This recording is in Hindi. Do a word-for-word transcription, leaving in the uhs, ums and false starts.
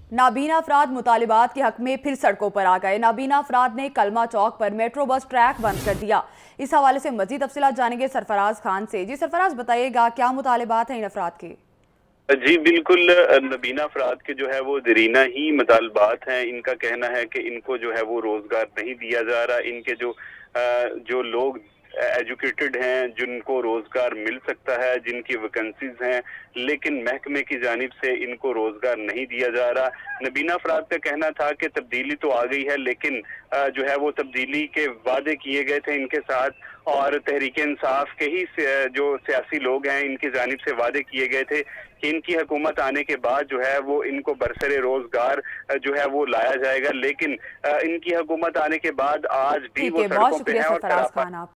नाबीना अफराद मुतालिबात के हक में फिर सड़कों पर आ गए। नाबीना अफराद ने कलमा चौक पर मेट्रो बस ट्रैक बंद कर दिया। इस हवाले से मजीद तफसीलात जानेंगे सरफराज खान से। जी सरफराज, बताइएगा क्या मुतालिबात हैं इन अफराद के? जी बिल्कुल, नबीना अफराद के जो है वो दरीना ही मुतालबात हैं। इनका कहना है कि इनको जो है वो रोजगार नहीं दिया जा रहा। इनके जो जो लोग एजुकेटेड हैं, जिनको रोजगार मिल सकता है, जिनकी वैकेंसीज हैं, लेकिन महकमे की जानिब से इनको रोजगार नहीं दिया जा रहा। नबीना अफराद का कहना था कि तब्दीली तो आ गई है, लेकिन जो है वो तब्दीली के वादे किए गए थे इनके साथ, और तहरीक इंसाफ के ही जो सियासी लोग हैं इनकी जानिब से वादे किए गए थे कि इनकी हुकूमत आने के बाद जो है वो इनको बरसरे रोजगार जो है वो लाया जाएगा। लेकिन इनकी हुकूमत आने के बाद आज भी वो सड़कों पे है। और